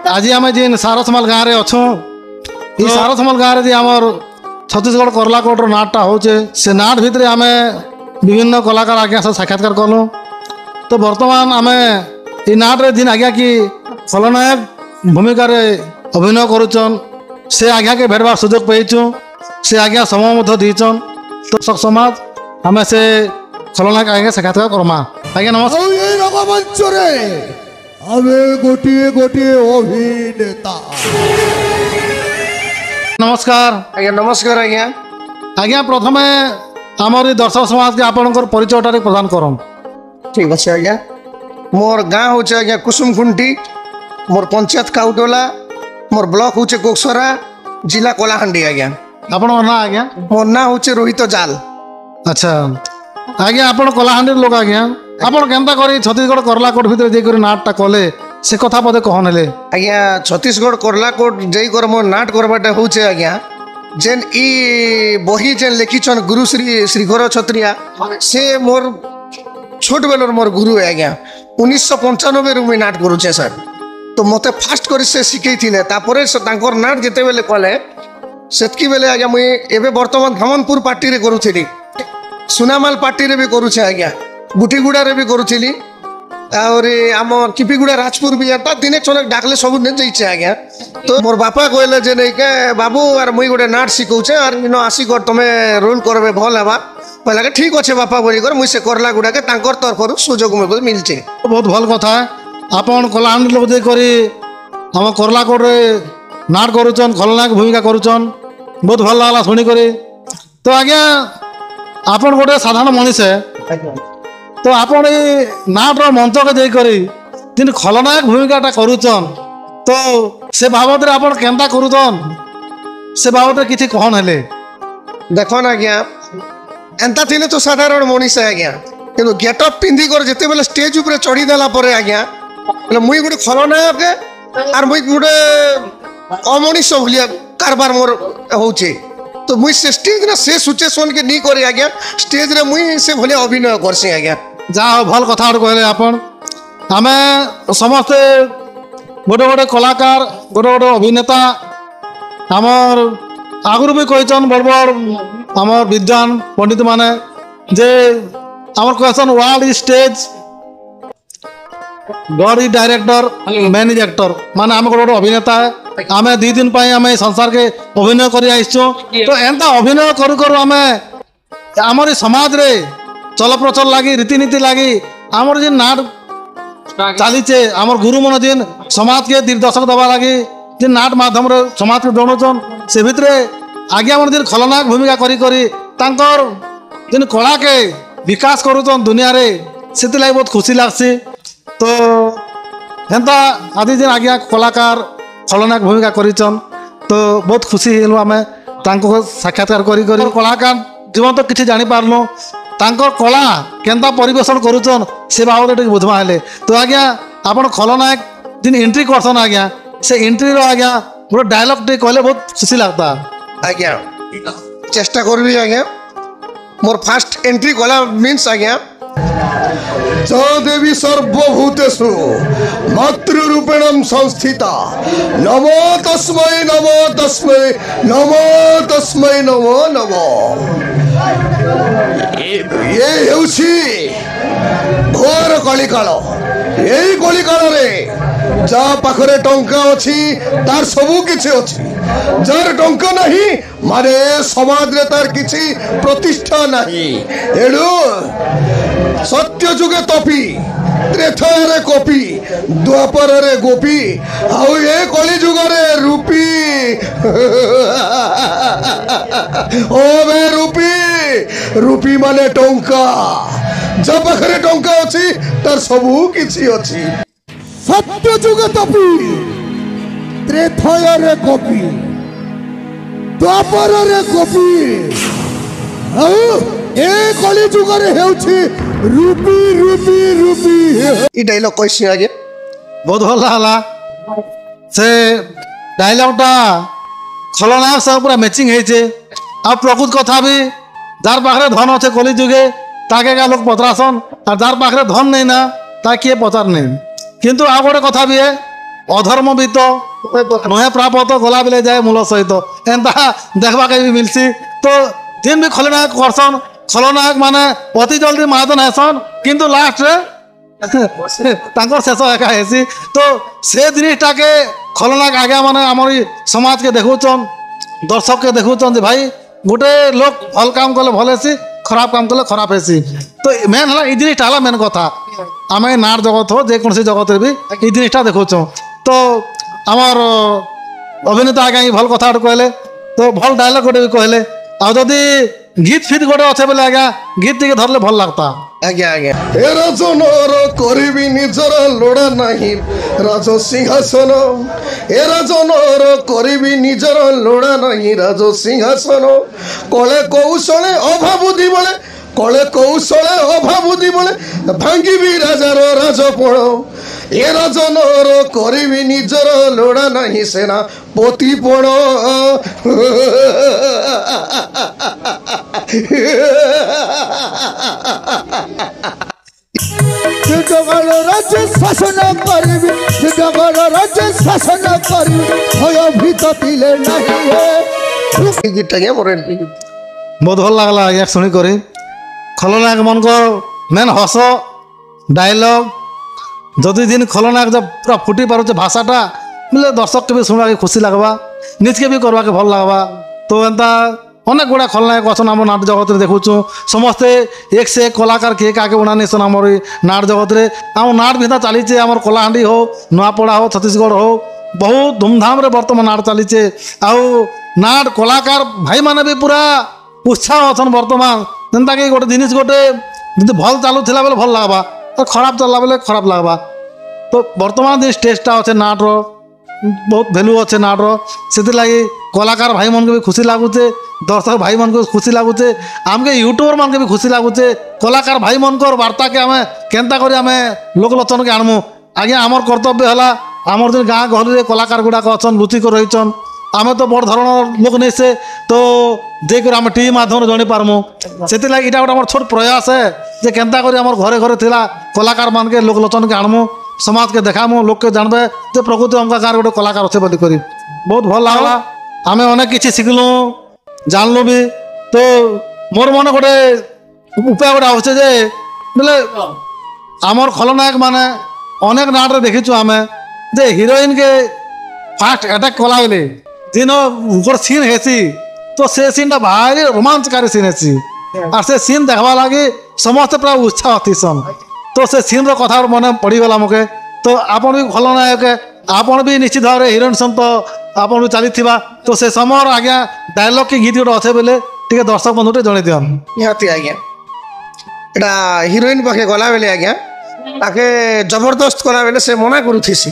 आज आम जेन सारसमाल गाँव में अच्छु ये सारसमाल गाँव में आमर छत्तीसगढ़ करलाकोट नाटटा होचे से नाट भितर आम विभिन्न कलाकार आज्ञा सब साक्षात्कार कलु। तो बर्तमान आम ये नाट्रे दिन आज्ञा कि खलनायक भूमिका अभिनय करुचन से आज्ञा के भेटवार सुजोग पाइचु से आज्ञा समय दीचन। तो समाज आम से खलनायक आज्ञा साक्षात्कार करमा। आज्ञा नमस्कार। गोटे गोटे अभिनेता नमस्कार। आज्ञा नमस्कार। आज्ञा आज्ञा प्रथमे आमर दर्शक समाज के आपणकर परिचयटा प्रदान करम। ठीक अच्छे आज्ञा मोर गाँ हूँ आज्ञा कुसुमखुंटी मोर पंचायत काउटोला मोर ब्लॉक हूँ कोकसरा जिला कलाहांडी। आज्ञा आपण ना आज्ञा मोर ना हूँ रोहित जाल। अच्छा आज्ञा आपण कलाहांडी लोक आज्ञा आपण केनता करी छत्तीसगढ़ करलाकोट भितर जे करी नाटटा कले से कथा पदे कहनेले। आज्ञा छत्तीसगढ़ करलाकोट जईकर मोर नाट करवाटा हूँ आज्ञा जेन ई बही जेन लिखिछन गुरु श्री श्रीघर छत्रिया से मोर छोट बेलर मोर गुरु है। आज्ञा 1995 रु मुई नाट करुचे सर। तो मते फास्ट कर से शिखई थिले तापरे तांकर नाट जेते बेले कले सेतकी बेले आज्ञा मुई एबे वर्तमान धामनपुर पार्टी रे करूथिली सुनामाल पार्टी रे भी करूछे। आज्ञा गुटीगुड़ा रे भी करूथिली और आम किपीगुड़ा राजपुर भी आता दिने चले डाकले सब ने जाइछे। आज्ञा तो मोर बापा कहले जे नै के बाबू आर मुई गोटे नाट शिखौछे आर इनो आसी कर तमे रोल करबे भल हबा पहला के ठीक अच्छे बापा बोली कर मुई से करला गुड़ा के तांकर तरफरु सुजोग मोर मिलछे। बहुत भल कथा आपण कलाहांडी लोक जे करी हम करलाकोट रे नाट करूचन खलनायक भूमिका करूचन बहुत भल लागला सुनी करी। तो आज्ञा आपण गोटे साधारण मनीष है तो आपण ये नाटर मंच के दे करी जिन खलनायक भूमिकाटा करूचन तो से बाबद रे आपण केनता करूचन से बाबद रे किछि कहन हेले। देखो ना आज्ञा एंता थिले तो साधारण मनीष है। आज्ञा किंतु गेटअप पिंधि कर जेते बेले स्टेज ऊपर चढ़ी देला परे आज्ञा बोले मुई गोटे खलनायक आर मुई गोटे अमनीष भलिया कारबार मोर होचे। तो मुई से स्टेज ना से सिचुएशन के नी करे आज्ञा स्टेज रे मुई से भले अभिनय करसी। आज्ञा जा भल कथा कहले आपण आमे समस्ते गोटे गोटे कलाकार गोटे गोटे अभिनेता आमर आगुरी भी कहन बड़ बड़ आमर विद्वान पंडित माने जे आमर कहसन world is stage God is director man is actor माने आम गोटे अभिनेता है आमे 2 दिन पाई आमे संसार के अभिनय करी आइछो। तो एंता अभिनय करू करू आमे आमर समाज रे चल प्रचल लगी रीतिनीति लगी आमर जे नाट चलीचे आमर गुरु मन जेन समाज के दिग्दर्शक दबा लगी जे नाट माध्यम रे समाज के जोड़ुचन से भितरे आज्ञा मन जेन खलनायक भूमिका करी करी तांकर जेन कला के विकास करूचन दुनिया रे सेति लागि बहुत खुशी लागसी। तो हेंता आदि जेन आज्ञा कलाकार खलनायक भूमिका करिचन तो बहुत खुशी हेलु आमे तांको साक्षात्कार करी करी कलाकार जीवन तो किछि जानि पारलो तांकर कला केनता परिवेशन करूचन से बाबद टिके बुझमा हेले। तो आज्ञा आपण खलनायक जिन एंट्री करसन आज्ञा से एंट्री रो आज्ञा गोटे डायलॉग टे कहले बहुत खुशी लगता। आज्ञा चेष्टा करबी। आज्ञा मोर फास्ट एंट्री कला मीन्स आज्ञा च देवी सर्वभूतेषु मातृरूपेण संस्थिता नमो तस्मै नमो तस्मै नमो तस्मै नमो नमो। ये हेउछि घोर कलिकाल यही कलिकाल रे जा पाखरे टंका अछि तार सबु किछि अछि जार टंका नहीं माने समाज रे तार किछि प्रतिष्ठा नहीं। एडु सत्य जुगे तपी त्रेथा रे कपी द्वापर रे गोपी आउ ये कली जुग रे रूपी ओ बे रूपी रूपी माने टंका जा पाखरे टंका अछि तार सबु किछि अछि। सत्य जुगे तपी त्रेथा रे कपी द्वापर रे गोपी आउ ए कली जुग रे हेउछि रूपी रूपी रूपी। ई डायलॉग कैसी आगे बहुत भल लागला से डायलॉगटा खलनायक सब पूरा मैचिंग है। आ प्रकृत कथा भी जार पाखे धन अच्छे कली जुगे ताके का लोग पचरासन और जार पाखे धन नहीं ना ता किए पचार नहीं। किंतु आ गोटे कथा भी है ଅଧର୍ମ ବିତ ନୁହେଁ ପ୍ରାପତ ଗଲା ବେଲେ ଯାଏ ମୂଳ ସହିତ ଏନ୍ତା ଦେଖବାକେ ବି ମିଲ୍ସି। ତ ଯେନ୍ ବି ଖଳନାୟକ କରସନ୍ ଖଳନାୟକ ମାନେ ଅତି ଜଲ୍ଦି ମାଦନ ହେସନ୍ କିନ୍ତୁ ଲାଷ୍ଟରେ ତାଙ୍କର ଶେଷ ଏକା ହେସି। ତ ସେ ଜିନିଷଟାକେ ଖଳନାୟକ ଆଜ୍ଞା ମାନେ ଆମର ସମାଜକେ ଦେଖଉଛନ୍ ଦର୍ଶକକେ ଦେଖଉଛନ୍ ଯେ ଭାଇ ଗୋଟେ ଲୋକ ଭଲ କାମ କଲେ ଭଲ ହେସି ଖରାପ କାମ କଲେ ଖରାପ ହେସି। ତ ମେନ୍ ହେଲା ଏଇ ଜିନିଷଟା ହେଲା ମେନ୍ କଥା। ଆମେ ନାଟ ଜଗତ ହଉ ଯେକୌଣସି ଜଗତରେ ବି ଏଇ ଜିନିଷଟା ଦେଖଉଛୁଁ। ତ আমার অভিনেতা আজ্ঞা ভাল কথা গোটে কহিলে তো ভাল ডায়লগ গোটে বি কহিলে আর যদি গীত ফিত গোটে অছে বলে আজ্ঞা গীত টিকে ধরলে ভাল লাগতা। আজ্ঞা আজ্ঞা এ রাজনর করিবি নিজর লোড়া নাহি রাজ সিংহাসন এ রাজনর করিবি নিজর লোড়া নাহি রাজ সিংহাসন কলে কৌশলে অভাবুদি বলে কলে কৌশলে অভাবুদি বলে ভাঙ্গিবি রাজার রাজপণ এ রাজনর করিবি নিজর লোড়া নাহি সেনা পতিপণ জগল রাজ্য শাসন করিবি জগল রাজ্য শাসন করিবি ভয়ভীত দিলে নাহি এই গীতটা আজ্ঞা মোর ବହୁତ ଭଲ ଲାଗଲା ଆଜ୍ଞା ଶୁଣି କରି ଖଳନାୟକ ମାନଙ୍କ ମେନ୍ ହସ ଡାଇଲଗ ଯଦି ଦିନ ଖଳନାୟକ ପୁରା ଫୁଟି ପାରୁଛେ ଭାଷାଟା ବୋଲେ ଦର୍ଶକକେ ବି ଶୁଣିବାକେ ଖୁସି ଲାଗ୍ବା ନିଜକେ ବି କରବାକେ ଭଲ ଲାଗ୍ବା। ତ ଏନ୍ତା ଅନେକ ଗୁଡ଼ା ଖଳନାୟକ ଅଛନ୍ ଆମ ନାଟ ଜଗତରେ ଦେଖୁଛୁ ସମସ୍ତେ ଏକ ସେ ଏକ କଳାକାର କିଏ କାକେ ବନା ନେଇସନ୍ ଆମର ଏଇ ନାଟ ଜଗତରେ। ଆମ ନାଟ ଭିତରେ ଚାଲିଛେ ଆମର କଳାହାଣ୍ଡି ହଉ ନୂଆପଡ଼ା ହଉ ଛତିଶଗଡ଼ ହଉ ବହୁତ ଧୁମଧାମରେ ବର୍ତ୍ତମାନ ନାଟ ଚାଲିଛେ। ଆଉ ନାଟ କଳାକାର ଭାଇମାନେ ବି ପୁରା ଉତ୍ସାହ ଅଛନ୍ ବର୍ତ୍ତମାନ ଯେନ୍ତାକି ଗୋଟେ ଜିନିଷ ଗୋଟେ ଯଦି ଭଲ ଚାଲୁଥିଲା ବେଲେ ଭଲ ଲାଗ୍ବା ଆଉ ଖରାପ ଚାଲିଲା ବେଲେ ଖରାପ ଲାଗ୍ବା। ତ ବର୍ତ୍ତମାନ ଯେ ଷ୍ଟେଜ୍ଟା ଅଛେ ନାଟର ବହୁତ ଭ୍ୟାଲୁ ଅଛେ ନାଟର ସେଥିର୍ଲାଗି କଳାକାର ଭାଇମାନଙ୍କୁ ବି ଖୁସି ଲାଗୁଛେ ଦର୍ଶକ ଭାଇମାନଙ୍କୁ ଖୁସି ଲାଗୁଛେ ଆମକେ ୟୁଟ୍ୟୁବର ମାନଙ୍କୁ ବି ଖୁସି ଲାଗୁଛେ କଳାକାର ଭାଇମାନଙ୍କର ବାର୍ତ୍ତାକେ ଆମେ କେନ୍ତା କରି ଆମେ ଲୋକଲୋଚନକେ ଆଣମୁ। ଆଜ୍ଞା ଆମର କର୍ତ୍ତବ୍ୟ ହେଲା ଆମର ଯେନ୍ ଗାଁ ଗହଳିରେ କଳାକାର ଗୁଡ଼ାକ ଅଛନ୍ ଲୁଚିକରି ରହିଛନ୍ ଆମେ ତ ବଡ଼ ଧରଣର ଲୋକ ନେଇସେ ତ ଦେଇକରି ଆମେ ଟି ଭି ମାଧ୍ୟମରେ ଜାଣିପାରମୁ। ସେଥିଲାଗି ଏଇଟା ଗୋଟେ ଆମର ଛୋଟ ପ୍ରୟାସ ହେ ଯେ କେନ୍ତା କରି ଆମର ଘରେ ଘରେ ଥିଲା କଳାକାର ମାନକେ ଲୋକଲୋଚନକେ ଆଣମୁ ସମାଜକେ ଦେখামু লোককে জানবে যে প্রকৃতি অঙ্কা গাঁর গোটে কলাকার অছে বলি করি বহুত ভাল লাগলা। আমি অনেক কিছু শিখলু জানলু বি। তো মোর মনে গোটে উপায় গোটা হচ্ছে যে বলে আমার খলনায়ক মানে অনেক নাটরে দেখিছু আমি যে হিরোইনকে ফার্স্ট আটাক কলা বেলে যেন গোটে সিন হেসি তো সে সিনটা ভারি রোমাঞ্চকারী সিন হেসি আর সে সিন দেখবা লাগে সমস্তে প্রায় উৎসাহ থিসন। তো সে সিন্র কথা মনে পড়িগলা মোকে। তো আপন বি খলনায়ক আপন বি নিশ্চিত ভাবে হিରୋଇନ୍ ସହିତ আপন বি ଚାଲିଥିବା তো ସେ ସମୟର ଆଜ୍ଞା ଡାଇଲଗ କି ଗୀତ ଗୋଟେ ଅଛେ ବେଲେ ଟିକେ ଦର୍ଶକ ବନ୍ଧୁ ଟିକେ ଜଣେଇ ଦିଅନ୍। ନିହାତି ଆଜ୍ଞା ଏଟା ହିରୋଇନ୍ ପାଖେ ଗଲା ବେଲେ ଆଜ୍ଞା ତାକେ ଜବରଦସ୍ତ କଲା ବେଲେ ସେ ମନା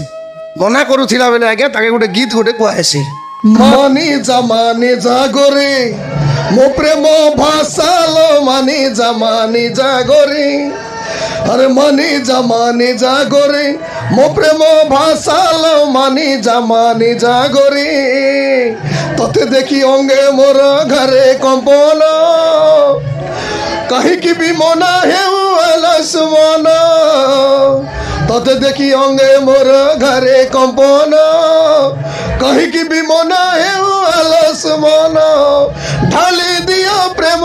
କରୁଥିଲା ବେଲେ ଆଜ୍ଞା ତାକେ ଗୋଟେ ଗୀତ ଗୋଟେ କୁହାହେସି মানি যা গরে মো প্রেম ভাসালো মানি যা গরে আরে মানি যা গরে মো প্রেম ভাসালো মানি যা গরে ততে দেখি অঙ্গে মোর ঘরে কম্পন কাহিকি বিমনা হেউ আলসমন ততে দেখি অঙ্গে মোর ঘরে কম্পন কাহিকি বিমনা হেউ আলসমন ঢালি দিও প্রেম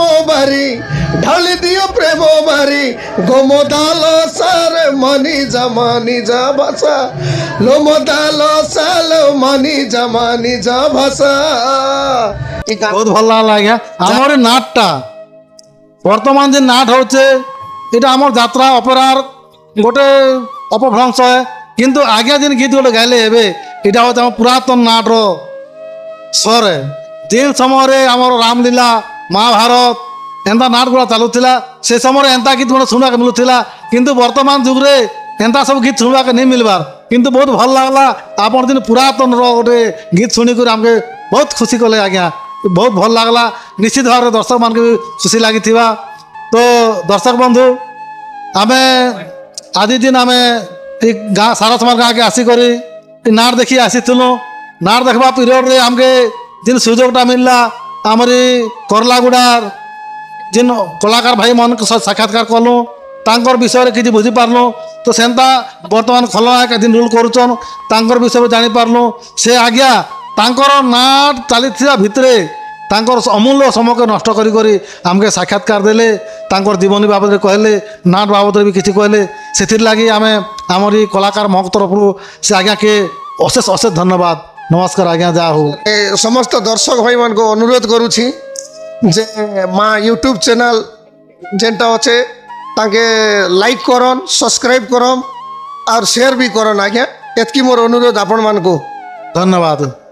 বারি গোমদাল সার মানি যা ভাষা লোমদাল সাল মানি যা ভাষা। ବହୁତ ଭଲ ଲାଗଲା ଆଜ୍ଞା। ଆମର ଏ ନାଟଟା ବର୍ତ୍ତମାନ ଯେ ନାଟ ହଉଛେ ଏଇଟା ଆମର ଯାତ୍ରା ଅପେରାର ଗୋଟେ ଅପଭ୍ରଂଶ କିନ୍ତୁ ଆଜ୍ଞା ଯେନ୍ ଗୀତ ଗୋଟେ ଗାଇଲେ ଏବେ ଏଇଟା ହଉଛି ଆମ ପୁରାତନ ନାଟର ସ୍ୱର ଯେନ୍ ସମୟରେ ଆମର ରାମଲୀଳା ମହାଭାରତ ଏନ୍ତା ନାଟ ଗୁଡ଼ା ଚାଲୁଥିଲା ସେ ସମୟରେ ଏନ୍ତା ଗୀତ ଗୁଡ଼ା ଶୁଣିବାକୁ ମିଳୁଥିଲା କିନ୍ତୁ ବର୍ତ୍ତମାନ ଯୁଗରେ ଏନ୍ତା ସବୁ ଗୀତ ଶୁଣିବାକୁ ନେଇ ମିଲବାର କିନ୍ତୁ ବହୁତ ଭଲ ଲାଗଲା। ଆପଣ ଯେନ୍ ପୁରାତନର ଗୋଟେ ଗୀତ ଶୁଣିକରି ଆମକେ ବହୁତ ଖୁସି କଲେ ଆଜ୍ଞା ବହୁତ ଭଲ ଲାଗଲା। ନିଶ୍ଚିତ ଭାବରେ ଦର୍ଶକ ମାନଙ୍କୁ ବି ଖୁସି ଲାଗିଥିବା। ତ ଦର୍ଶକ ବନ୍ଧୁ ଆମେ ଆଜି ଦିନ ଆମେ ଏ ଗାଁ ସାରସମାର ଗାଁକେ ଆସିକରି ଏ ନାଟ ଦେଖି ଆସିଥିଲୁ। ନାଟ ଦେଖବା ପିରିୟଡ଼ରେ ଆମକେ ଯେନ୍ ସୁଯୋଗଟା ମିଳିଲା ଆମର ଏ କରଲାଗୁଡ଼ାର ଯେନ୍ କଳାକାର ଭାଇମାନଙ୍କ ସହ ସାକ୍ଷାତକାର କଲୁ तांकर विषय किसी बुझी पारलु तो सेंता वर्तमान खलनायक दिन रूल करुचन तांकर विषय जानी पारलु से आज्ञा तांकर नाट चली भितरे तांकर अमूल्य समय के नष्ट करी करी आमके साक्षात्कार देले तांकर जीवनी बाबद कहले नाट बाबद भी किसी कहले से लगी आम आमर कलाकार महक तरफ से आज्ञा के अशेष अशेष धन्यवाद नमस्कार आज्ञा जा हो समस्त दर्शक भाई मान को अनुरोध करुछि जे माँ यूट्यूब चैनल जेनटा अच्छे ताके लाइक करन सब्सक्राइब करम और शेयर भी करन आज्ञा एतकी मोर अनुरोध आपण मान को धन्यवाद।